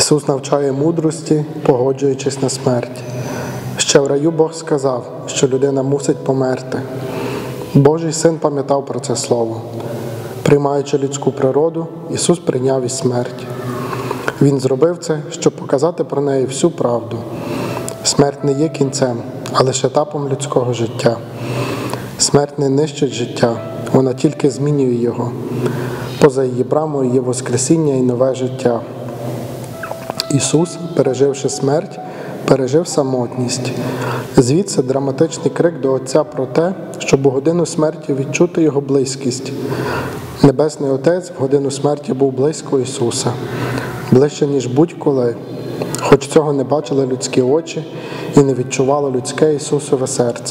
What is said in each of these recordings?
Ісус навчає мудрості, погоджуючись на смерть. Ще в раю Бог сказав, що людина мусить померти. Божий Син пам'ятав про це слово. Приймаючи людську природу, Ісус прийняв і смерть. Він зробив це, щоб показати про неї всю правду. Смерть не є кінцем, а лише етапом людського життя. Смерть не нищить життя, вона тільки змінює його. Поза її брамою є воскресіння і нове життя. Ісус, переживши смерть, пережив самотність. Звідси драматичний крик до Отця про те, щоб у годину смерті відчути Його близькість. Небесний Отець в годину смерті був близько Ісуса, ближче, ніж будь-коли, хоч цього не бачили людські очі і не відчувало людське Ісусове серце.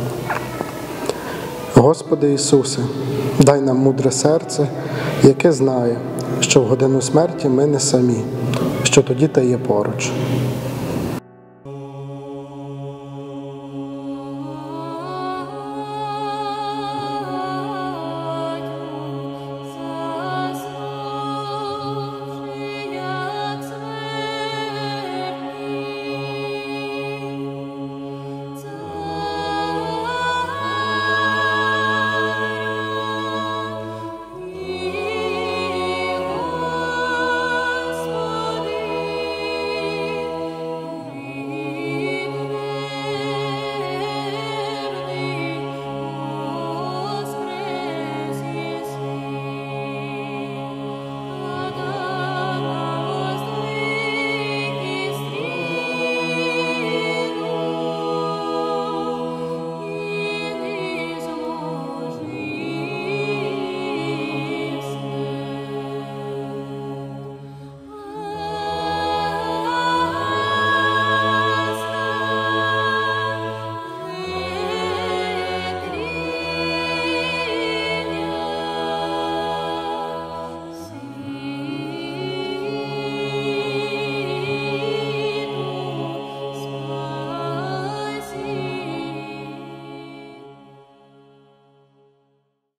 Господи Ісусе, дай нам мудре серце, яке знає, що в годину смерті ми не самі, що тоді Ти є поруч.